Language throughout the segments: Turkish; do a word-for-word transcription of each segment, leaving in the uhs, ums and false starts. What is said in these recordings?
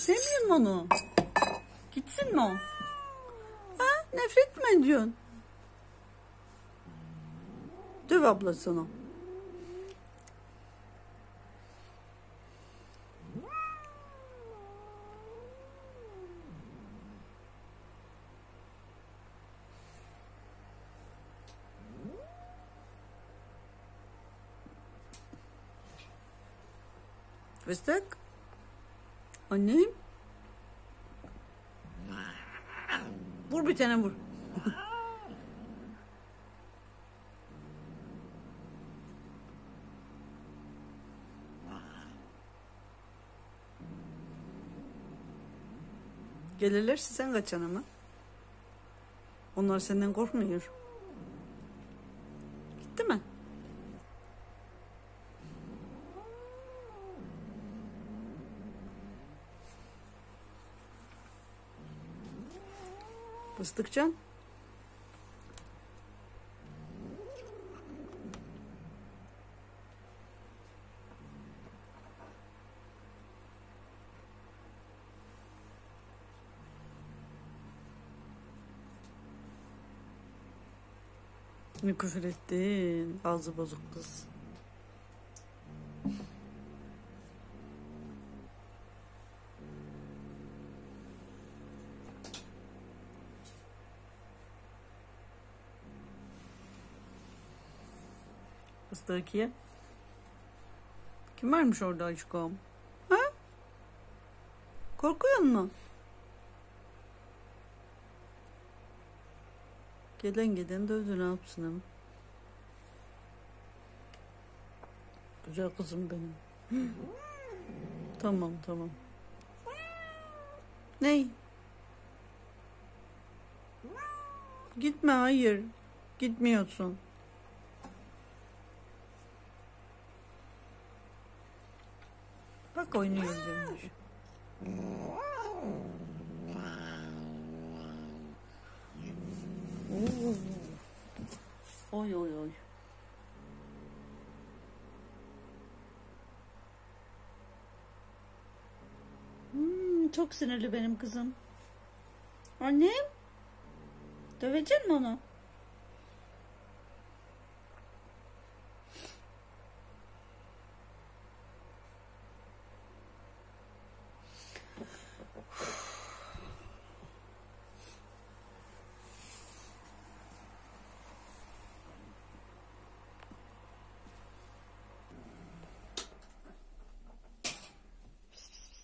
Sevmiyor musun onu? Gitsin mi o? Ha? Nefret mi ediyorsun? Döv ablası onu. Fıstık. Annem. Vur bir tane vur. Gelirlerse sen kaçan ama. Onlar senden korkmuyor. Gitti mi? Fıstıkcan. Ne küfür ettin? Ağzı bozuk kız. Fıstık ye. Kim varmış orada aşkım? Ha? Korkuyor musun? Gelen gelen dövdü, ne yapsın ama. Güzel kızım benim. Tamam tamam. Ney? Gitme, hayır. Gitmiyorsun. Bak oynuyor demiş. Oy oy oy. Hmm, çok sinirli benim kızım. Annem? Dövecek mi onu?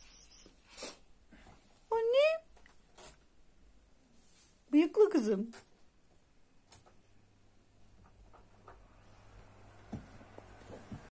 Bıyıklı kızım.